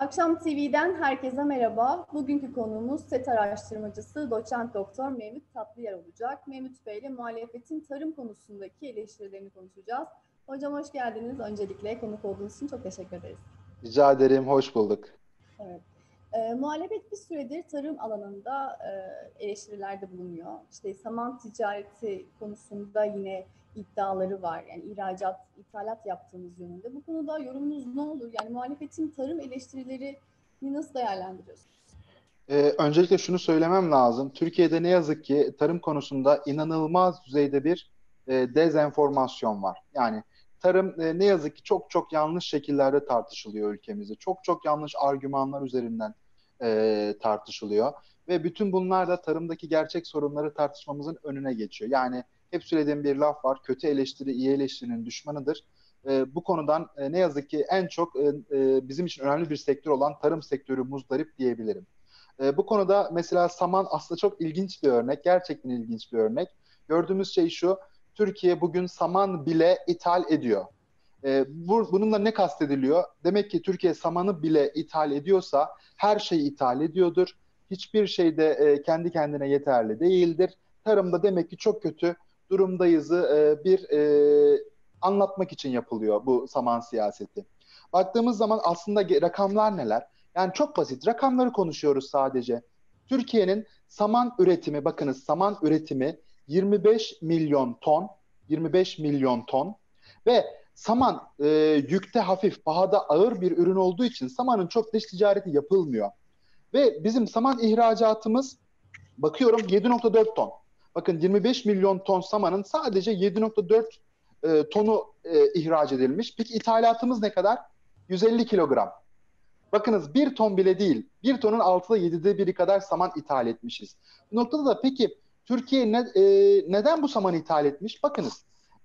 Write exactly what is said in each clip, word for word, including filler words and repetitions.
Akşam T V'den herkese merhaba. Bugünkü konuğumuz SET araştırmacısı Doçent Doktor Mevlüt Tatlıyer olacak. Mevlüt Bey ile muhalefetin tarım konusundaki eleştirilerini konuşacağız. Hocam hoş geldiniz. Öncelikle konuk olduğunuz için çok teşekkür ederiz. Rica ederim, hoş bulduk. Evet. E, muhalefet bir süredir tarım alanında e, eleştirilerde bulunuyor. İşte saman ticareti konusunda yine iddiaları var. Yani ihracat, ithalat yaptığımız yönünde. Bu konuda yorumunuz ne olur? Yani muhalefetin tarım eleştirileri nasıl değerlendiriyorsunuz? Ee, öncelikle şunu söylemem lazım. Türkiye'de ne yazık ki tarım konusunda inanılmaz düzeyde bir e, dezenformasyon var. Yani tarım e, ne yazık ki çok çok yanlış şekillerde tartışılıyor ülkemizde. Çok çok yanlış argümanlar üzerinden e, tartışılıyor. Ve bütün bunlar da tarımdaki gerçek sorunları tartışmamızın önüne geçiyor. Yani hep söylediğim bir laf var. Kötü eleştiri iyi eleştirinin düşmanıdır. E, bu konudan e, ne yazık ki en çok e, e, bizim için önemli bir sektör olan tarım sektörü muzdarip diyebilirim. E, bu konuda mesela saman aslında çok ilginç bir örnek. Gerçekten ilginç bir örnek. Gördüğümüz şey şu. Türkiye bugün saman bile ithal ediyor. E, bu, bununla ne kastediliyor? Demek ki Türkiye samanı bile ithal ediyorsa her şeyi ithal ediyordur. Hiçbir şey de e, kendi kendine yeterli değildir. Tarımda demek ki çok kötü durumdayızı e, bir e, anlatmak için yapılıyor bu saman siyaseti. Baktığımız zaman aslında rakamlar neler? Yani çok basit. Rakamları konuşuyoruz sadece. Türkiye'nin saman üretimi, bakınız saman üretimi yirmi beş milyon ton, yirmi beş milyon ton ve saman e, yükte hafif, pahada ağır bir ürün olduğu için samanın çok dış ticareti yapılmıyor. Ve bizim saman ihracatımız bakıyorum yedi nokta dört ton. Bakın yirmi beş milyon ton samanın sadece yedi nokta dört e, tonu e, ihraç edilmiş. Peki ithalatımız ne kadar? yüz elli kilogram. Bakınız bir ton bile değil. Bir tonun altıda yedide biri kadar saman ithal etmişiz. Bu noktada da peki Türkiye ne, e, neden bu samanı ithal etmiş? Bakınız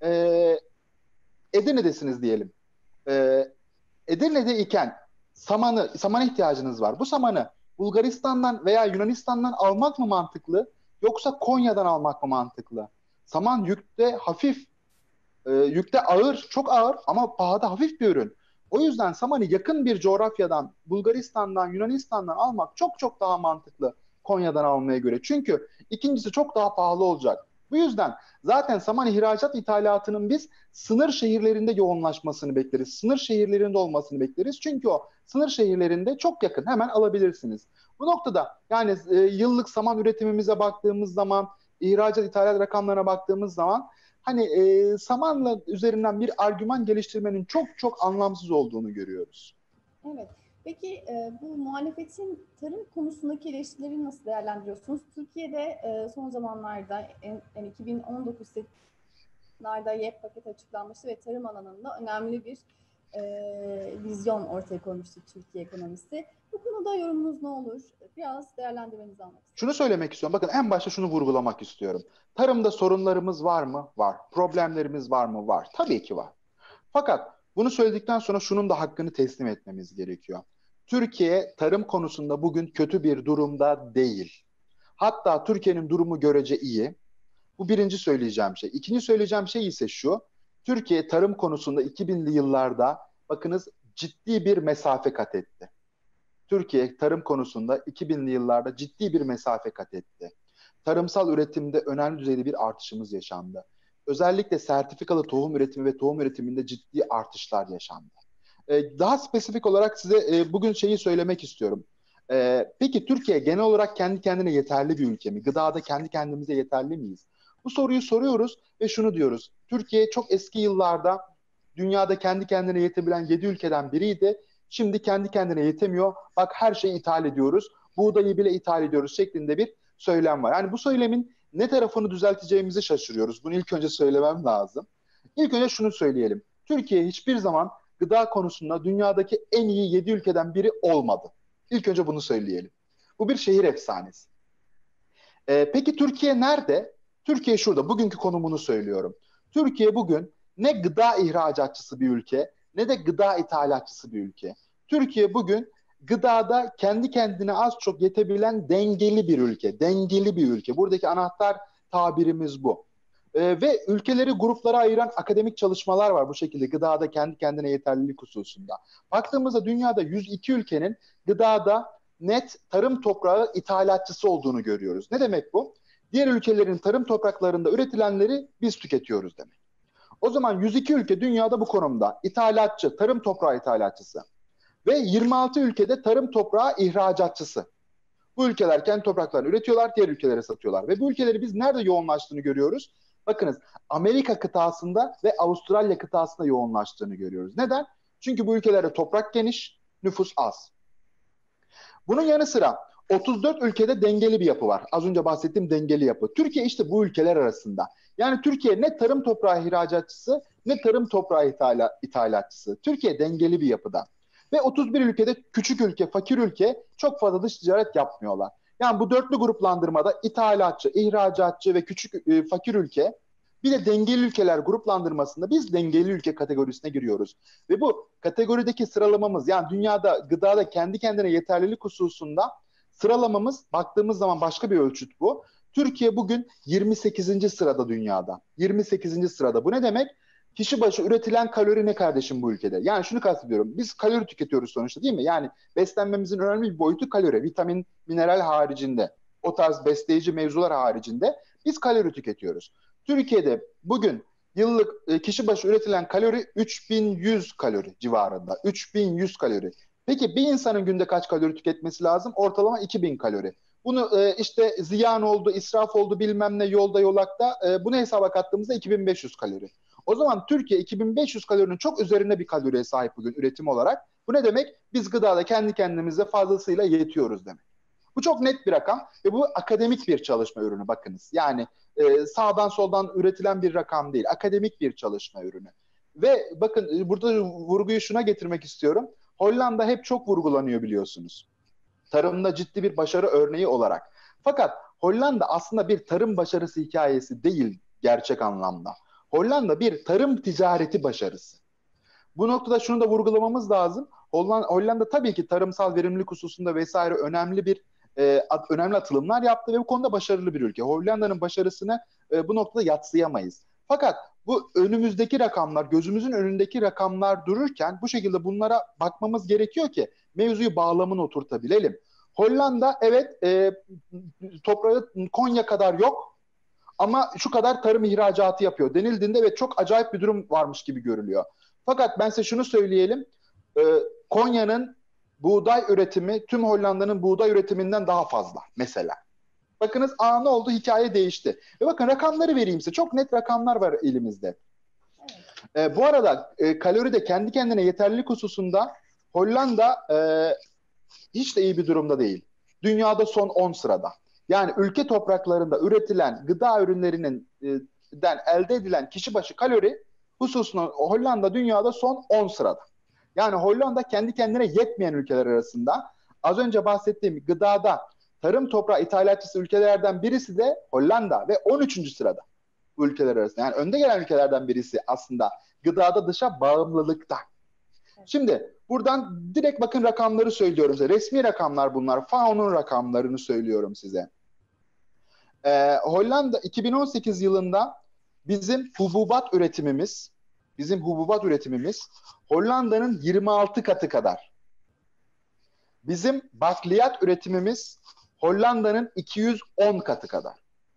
e, Edirne'desiniz diyelim. E, Edirne'de iken samanı, samana ihtiyacınız var. Bu samanı Bulgaristan'dan veya Yunanistan'dan almak mı mantıklı? Yoksa Konya'dan almak mı mantıklı? Saman yükte hafif, e, yükte ağır, çok ağır ama pahada hafif bir ürün. O yüzden samanı yakın bir coğrafyadan, Bulgaristan'dan, Yunanistan'dan almak çok çok daha mantıklı Konya'dan almaya göre. Çünkü ikincisi çok daha pahalı olacak. Bu yüzden zaten saman ihracat ithalatının biz sınır şehirlerinde yoğunlaşmasını bekleriz. Sınır şehirlerinde olmasını bekleriz. Çünkü o sınır şehirlerinde çok yakın, hemen alabilirsiniz. Bu noktada yani e, yıllık saman üretimimize baktığımız zaman, ihracat ithalat rakamlarına baktığımız zaman hani e, samanla üzerinden bir argüman geliştirmenin çok çok anlamsız olduğunu görüyoruz. Evet. Peki e, bu muhalefetin tarım konusundaki eleştirileri nasıl değerlendiriyorsunuz? Türkiye'de e, son zamanlarda en, en iki bin on dokuz seçimlerde YEP paket açıklanmıştı ve tarım alanında önemli bir e, vizyon ortaya koymuştu Türkiye ekonomisi. Bu konuda yorumunuz ne olur? Biraz değerlendirmenizi almak istiyorum. Şunu söylemek istiyorum. Bakın en başta şunu vurgulamak istiyorum. Tarımda sorunlarımız var mı? Var. Problemlerimiz var mı? Var. Tabii ki var. Fakat bunu söyledikten sonra şunun da hakkını teslim etmemiz gerekiyor. Türkiye tarım konusunda bugün kötü bir durumda değil. Hatta Türkiye'nin durumu görece iyi. Bu birinci söyleyeceğim şey. İkinci söyleyeceğim şey ise şu. Türkiye tarım konusunda iki binli yıllarda bakınız ciddi bir mesafe kat etti. Türkiye tarım konusunda iki binli yıllarda ciddi bir mesafe kat etti. Tarımsal üretimde önemli düzeyde bir artışımız yaşandı. Özellikle sertifikalı tohum üretimi ve tohum üretiminde ciddi artışlar yaşandı. Ee, daha spesifik olarak size e, bugün şeyi söylemek istiyorum. Ee, peki Türkiye genel olarak kendi kendine yeterli bir ülke mi? Gıdada kendi kendimize yeterli miyiz? Bu soruyu soruyoruz ve şunu diyoruz. Türkiye çok eski yıllarda dünyada kendi kendine yetebilen yedi ülkeden biriydi. Şimdi kendi kendine yetemiyor. Bak her şeyi ithal ediyoruz. Buğdayı bile ithal ediyoruz şeklinde bir söylem var. Yani bu söylemin ne tarafını düzelteceğimizi şaşırıyoruz. Bunu ilk önce söylemem lazım. İlk önce şunu söyleyelim. Türkiye hiçbir zaman gıda konusunda dünyadaki en iyi yedi ülkeden biri olmadı. İlk önce bunu söyleyelim. Bu bir şehir efsanesi. Ee, peki Türkiye nerede? Türkiye şurada. Bugünkü konumunu söylüyorum. Türkiye bugün ne gıda ihracatçısı bir ülke ne de gıda ithalatçısı bir ülke. Türkiye bugün gıdada kendi kendine az çok yetebilen dengeli bir ülke. Dengeli bir ülke. Buradaki anahtar tabirimiz bu. E, ve ülkeleri gruplara ayıran akademik çalışmalar var bu şekilde gıdada kendi kendine yeterlilik hususunda. Baktığımızda dünyada yüz iki ülkenin gıdada net tarım toprağı ithalatçısı olduğunu görüyoruz. Ne demek bu? Diğer ülkelerin tarım topraklarında üretilenleri biz tüketiyoruz demek. O zaman yüz iki ülke dünyada bu konumda. İthalatçı, tarım toprağı ithalatçısı. Ve yirmi altı ülkede tarım toprağı ihracatçısı. Bu ülkeler kendi topraklarını üretiyorlar, diğer ülkelere satıyorlar. Ve bu ülkeleri biz nerede yoğunlaştığını görüyoruz? Bakınız, Amerika kıtasında ve Avustralya kıtasında yoğunlaştığını görüyoruz. Neden? Çünkü bu ülkelerde toprak geniş, nüfus az. Bunun yanı sıra otuz dört ülkede dengeli bir yapı var. Az önce bahsettiğim dengeli yapı. Türkiye işte bu ülkeler arasında. Yani Türkiye ne tarım toprağı ihracatçısı ne tarım toprağı ithala, ithalatçısı. Türkiye dengeli bir yapıda. Ve otuz bir ülkede küçük ülke, fakir ülke çok fazla dış ticaret yapmıyorlar. Yani bu dörtlü gruplandırmada ithalatçı, ihracatçı ve küçük e, fakir ülke, bir de dengeli ülkeler gruplandırmasında biz dengeli ülke kategorisine giriyoruz. Ve bu kategorideki sıralamamız, yani dünyada gıdada kendi kendine yeterlilik hususunda sıralamamız, baktığımız zaman başka bir ölçüt bu. Türkiye bugün yirmi sekizinci sırada dünyada. yirmi sekizinci sırada. Bu ne demek? Kişi başı üretilen kalori ne kardeşim bu ülkede? Yani şunu kastediyorum. Biz kalori tüketiyoruz sonuçta, değil mi? Yani beslenmemizin önemli bir boyutu kalori. Vitamin, mineral haricinde, o tarz besleyici mevzular haricinde biz kalori tüketiyoruz. Türkiye'de bugün yıllık e, kişi başı üretilen kalori üç bin yüz kalori civarında. üç bin yüz kalori. Peki bir insanın günde kaç kalori tüketmesi lazım? Ortalama iki bin kalori. Bunu e, işte ziyan oldu, israf oldu, bilmem ne, yolda yolakta e, bunu hesaba kattığımızda iki bin beş yüz kalori. O zaman Türkiye iki bin beş yüz kalorinin çok üzerinde bir kaloriye sahip bugün üretim olarak. Bu ne demek? Biz gıdada kendi kendimize fazlasıyla yetiyoruz demek. Bu çok net bir rakam ve bu akademik bir çalışma ürünü, bakınız. Yani e, sağdan soldan üretilen bir rakam değil, akademik bir çalışma ürünü. Ve bakın, burada vurguyu şuna getirmek istiyorum. Hollanda hep çok vurgulanıyor biliyorsunuz. Tarımda ciddi bir başarı örneği olarak. Fakat Hollanda aslında bir tarım başarısı hikayesi değil gerçek anlamda. Hollanda bir tarım ticareti başarısı. Bu noktada şunu da vurgulamamız lazım. Hollanda, Hollanda tabii ki tarımsal verimlilik hususunda vesaire önemli bir e, önemli atılımlar yaptı ve bu konuda başarılı bir ülke. Hollanda'nın başarısını e, bu noktada yadsıyamayız. Fakat bu önümüzdeki rakamlar, gözümüzün önündeki rakamlar dururken bu şekilde bunlara bakmamız gerekiyor ki mevzuyu bağlamını oturtabilelim. Hollanda evet e, toprağı Konya kadar yok ama şu kadar tarım ihracatı yapıyor denildiğinde evet çok acayip bir durum varmış gibi görülüyor. Fakat ben size şunu söyleyelim. E, Konya'nın buğday üretimi tüm Hollanda'nın buğday üretiminden daha fazla mesela. Bakınız, aa ne oldu? Hikaye değişti. Ve bakın rakamları vereyim size. Çok net rakamlar var elimizde. Evet. E, bu arada e, kaloride kendi kendine yeterlilik hususunda Hollanda e, hiç de iyi bir durumda değil. Dünyada son on sırada. Yani ülke topraklarında üretilen gıda ürünlerinin e, den elde edilen kişi başı kalori hususunda Hollanda dünyada son on sırada. Yani Hollanda kendi kendine yetmeyen ülkeler arasında. Az önce bahsettiğim gıdada tarım toprağı ithalatçısı ülkelerden birisi de Hollanda ve on üçüncü sırada bu ülkeler arasında. Yani önde gelen ülkelerden birisi aslında gıdada dışa bağımlılıkta. Şimdi buradan direkt bakın rakamları söylüyorum size. Resmi rakamlar bunlar. F A O'nun rakamlarını söylüyorum size. Ee, Hollanda iki bin on sekiz yılında bizim hububat üretimimiz bizim hububat üretimimiz Hollanda'nın yirmi altı katı kadar. Bizim bakliyat üretimimiz Hollanda'nın iki yüz on katı kadar.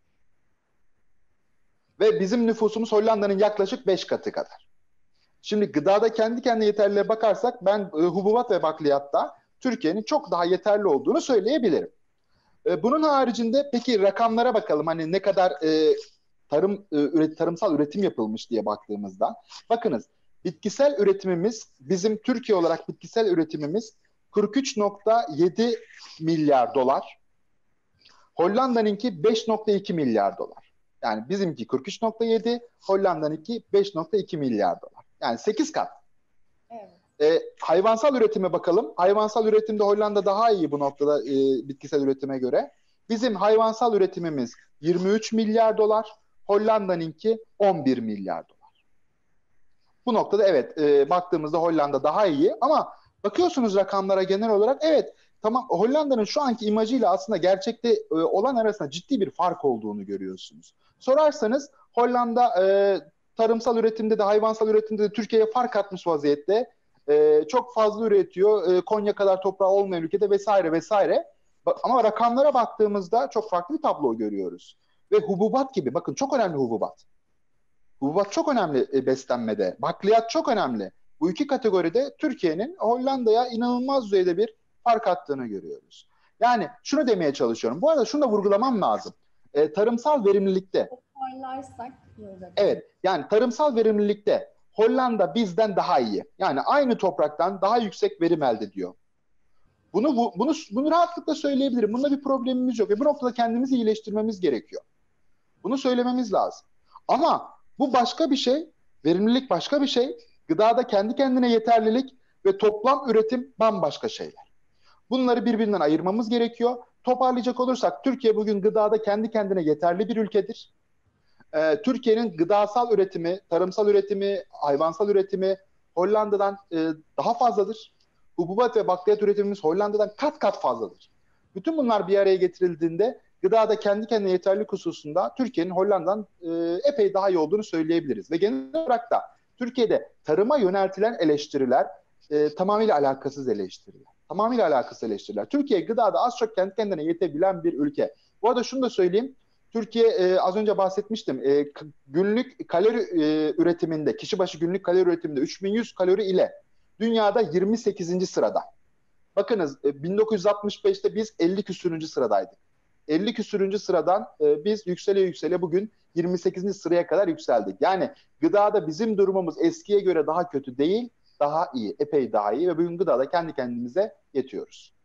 Ve bizim nüfusumuz Hollanda'nın yaklaşık beş katı kadar. Şimdi gıdada kendi kendine yeterliliğe bakarsak ben e, hububat ve bakliyatta Türkiye'nin çok daha yeterli olduğunu söyleyebilirim. E, bunun haricinde peki rakamlara bakalım. Hani ne kadar e, tarım e, üret, tarımsal üretim yapılmış diye baktığımızda. Bakınız, bitkisel üretimimiz, bizim Türkiye olarak bitkisel üretimimiz kırk üç nokta yedi milyar dolar. Hollanda'nınki beş nokta iki milyar dolar. Yani bizimki kırk üç nokta yedi, Hollanda'nınki beş nokta iki milyar dolar. Yani sekiz kat. Evet. E, hayvansal üretime bakalım. Hayvansal üretimde Hollanda daha iyi bu noktada e, bitkisel üretime göre. Bizim hayvansal üretimimiz yirmi üç milyar dolar, Hollanda'nınki on bir milyar dolar. Bu noktada evet e, baktığımızda Hollanda daha iyi ama bakıyorsunuz rakamlara genel olarak evet tamam, Hollanda'nın şu anki imajıyla aslında gerçekte e, olan arasında ciddi bir fark olduğunu görüyorsunuz. Sorarsanız Hollanda e, tarımsal üretimde de hayvansal üretimde de Türkiye'ye fark atmış vaziyette. E, çok fazla üretiyor. E, Konya kadar toprağı olmayan ülkede vesaire vesaire. Ama rakamlara baktığımızda çok farklı bir tablo görüyoruz. Ve hububat gibi, bakın çok önemli hububat. Hububat çok önemli e, beslenmede. Bakliyat çok önemli. Bu iki kategoride Türkiye'nin Hollanda'ya inanılmaz düzeyde bir fark attığını görüyoruz. Yani şunu demeye çalışıyorum. Bu arada şunu da vurgulamam lazım. E, tarımsal verimlilikte. Toparlarsak iyi olacak. Evet, yani tarımsal verimlilikte Hollanda bizden daha iyi. Yani aynı topraktan daha yüksek verim elde ediyor. Bunu bu, bunu bunu rahatlıkla söyleyebilirim. Bunda bir problemimiz yok ve bu noktada kendimizi iyileştirmemiz gerekiyor. Bunu söylememiz lazım. Ama bu başka bir şey, verimlilik başka bir şey, gıdada kendi kendine yeterlilik ve toplam üretim bambaşka şeyler. Bunları birbirinden ayırmamız gerekiyor. Toparlayacak olursak Türkiye bugün gıdada kendi kendine yeterli bir ülkedir. Ee, Türkiye'nin gıdasal üretimi, tarımsal üretimi, hayvansal üretimi Hollanda'dan e, daha fazladır. Hububat ve bakliyat üretimimiz Hollanda'dan kat kat fazladır. Bütün bunlar bir araya getirildiğinde gıdada kendi kendine yeterlilik hususunda Türkiye'nin Hollanda'dan e, epey daha iyi olduğunu söyleyebiliriz. Ve genel olarak da Türkiye'de tarıma yöneltilen eleştiriler e, tamamıyla alakasız eleştiriler. Tamamıyla alakasız eleştiriler. Türkiye gıdada az çok kendi kendine yetebilen bir ülke. Bu arada şunu da söyleyeyim. Türkiye e, az önce bahsetmiştim. E, günlük kalori e, üretiminde, kişi başı günlük kalori üretiminde üç bin yüz kalori ile dünyada yirmi sekizinci sırada. Bakınız e, bin dokuz yüz altmış beşte biz elli küsürüncü sıradaydık. elli küsürüncü sıradan e, biz yüksele yüksele bugün yirmi sekizinci sıraya kadar yükseldik. Yani gıdada bizim durumumuz eskiye göre daha kötü değil, daha iyi, epey daha iyi ve bugün gıdada kendi kendimize yetiyoruz.